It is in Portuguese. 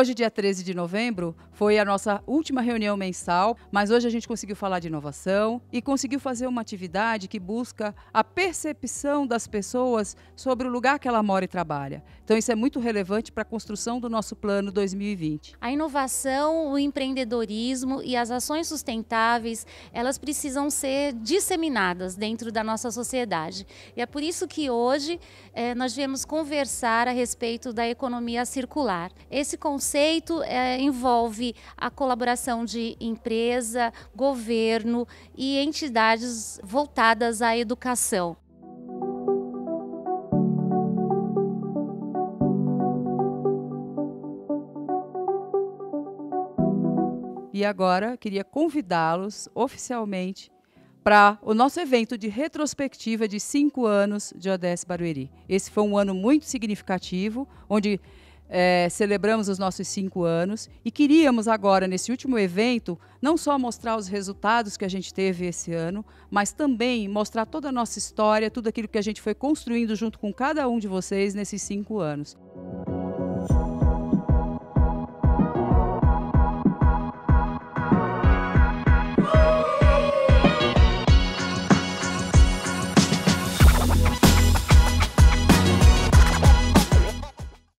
Hoje, dia 13 de novembro, foi a nossa última reunião mensal, mas hoje a gente conseguiu falar de inovação e conseguiu fazer uma atividade que busca a percepção das pessoas sobre o lugar que ela mora e trabalha. Então isso é muito relevante para a construção do nosso plano 2020. A inovação, o empreendedorismo e as ações sustentáveis, elas precisam ser disseminadas dentro da nossa sociedade. E é por isso que hoje nós viemos conversar a respeito da economia circular. Esse conceito envolve a colaboração de empresa, governo e entidades voltadas à educação. E agora queria convidá-los oficialmente para o nosso evento de retrospectiva de 5 anos de ODS Barueri. Esse foi um ano muito significativo, onde celebramos os nossos 5 anos e queríamos agora, nesse último evento, não só mostrar os resultados que a gente teve esse ano, mas também mostrar toda a nossa história, tudo aquilo que a gente foi construindo junto com cada um de vocês nesses 5 anos.